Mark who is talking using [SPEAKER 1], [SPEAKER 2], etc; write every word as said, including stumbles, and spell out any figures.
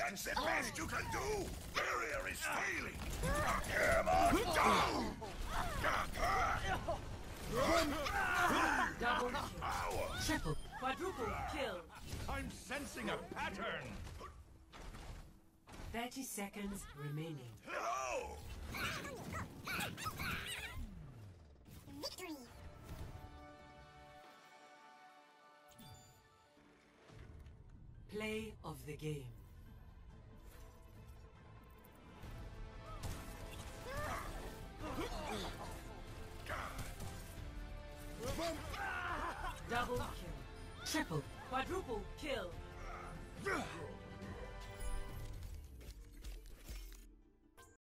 [SPEAKER 1] That's the best you can do! Barrier is failing! Hammer down!
[SPEAKER 2] Double kill. Triple. Quadruple kill.
[SPEAKER 1] I'm sensing a pattern!
[SPEAKER 2] thirty seconds remaining.
[SPEAKER 1] Hello!
[SPEAKER 3] Victory!
[SPEAKER 2] Play of the game. Double kill. Triple. Quadruple kill.